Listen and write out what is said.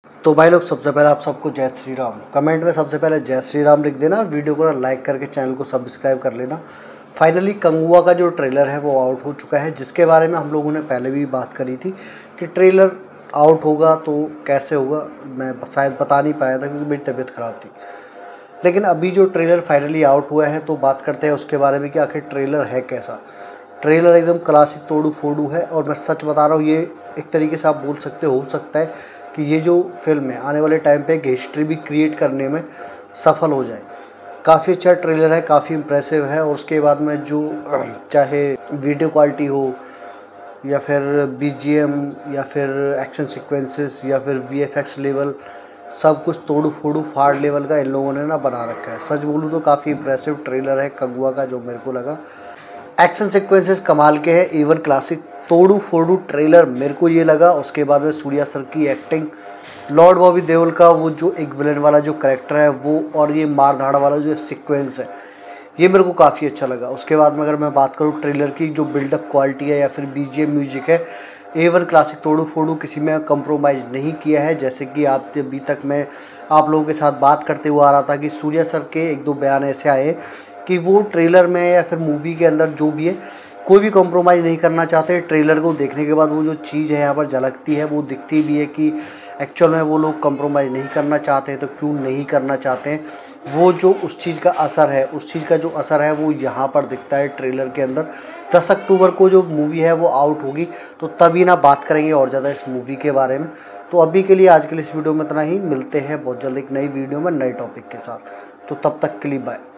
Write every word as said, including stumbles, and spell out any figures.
तो भाई लोग, सबसे पहले आप सबको जय श्री राम। कमेंट में सबसे पहले जय श्री राम लिख देना और वीडियो को लाइक करके चैनल को सब्सक्राइब कर लेना। फाइनली कंगुआ का जो ट्रेलर है वो आउट हो चुका है, जिसके बारे में हम लोगों ने पहले भी बात करी थी कि ट्रेलर आउट होगा तो कैसे होगा। मैं शायद बता नहीं पाया था क्योंकि मेरी तबीयत ख़राब थी। लेकिन अभी जो ट्रेलर फाइनली आउट हुआ है तो बात करते हैं उसके बारे में कि आखिर ट्रेलर है कैसा। ट्रेलर एकदम क्लासिक तोड़ू फोड़ू है और मैं सच बता रहा हूँ, ये एक तरीके से आप बोल सकते हो सकता है कि ये जो फिल्म है आने वाले टाइम पे एक हिस्ट्री भी क्रिएट करने में सफल हो जाए। काफ़ी अच्छा ट्रेलर है, काफ़ी इम्प्रेसिव है। और उसके बाद में जो चाहे वीडियो क्वालिटी हो या फिर बीजीएम या फिर एक्शन सीक्वेंसेस या फिर वीएफएक्स लेवल, सब कुछ तोड़ू फोड़ू फाड़ लेवल का इन लोगों ने ना बना रखा है। सच बोलूँ तो काफ़ी इम्प्रेसिव ट्रेलर है कंगुआ का, जो मेरे को लगा। एक्शन सीक्वेंसेस कमाल के हैं, इवन क्लासिक तोड़ू फोड़ू ट्रेलर मेरे को ये लगा। उसके बाद में सूर्या सर की एक्टिंग, लॉर्ड बॉबी देओल का वो जो एक विलन वाला जो कैरेक्टर है वो, और ये मार धाड़ वाला जो सीक्वेंस है, ये मेरे को काफ़ी अच्छा लगा। उसके बाद में अगर मैं बात करूँ ट्रेलर की जो बिल्डअप क्वालिटी है या फिर बीजीएम म्यूजिक है, एवन क्लासिक तोड़ू फोड़ू किसी में कंप्रोमाइज़ नहीं किया है। जैसे कि आप अभी तक मैं आप लोगों के साथ बात करते हुए आ रहा था कि सूर्या सर के एक दो बयान ऐसे आए कि वो ट्रेलर में या फिर मूवी के अंदर जो भी है कोई भी कॉम्प्रोमाइज़ नहीं करना चाहते। ट्रेलर को देखने के बाद वो जो चीज़ है यहाँ पर झलकती है, वो दिखती भी है कि एक्चुअल में वो लोग कॉम्प्रोमाइज़ नहीं करना चाहते हैं। तो क्यों नहीं करना चाहते हैं, वो जो उस चीज़ का असर है उस चीज़ का जो असर है वो यहाँ पर दिखता है ट्रेलर के अंदर। दस अक्टूबर को जो मूवी है वो आउट होगी तो तभी ना बात करेंगे और ज़्यादा इस मूवी के बारे में। तो अभी के लिए आज के लिए इस वीडियो में इतना ही। मिलते हैं बहुत जल्द एक नई वीडियो में नए टॉपिक के साथ। तो तब तक के लिए बाय।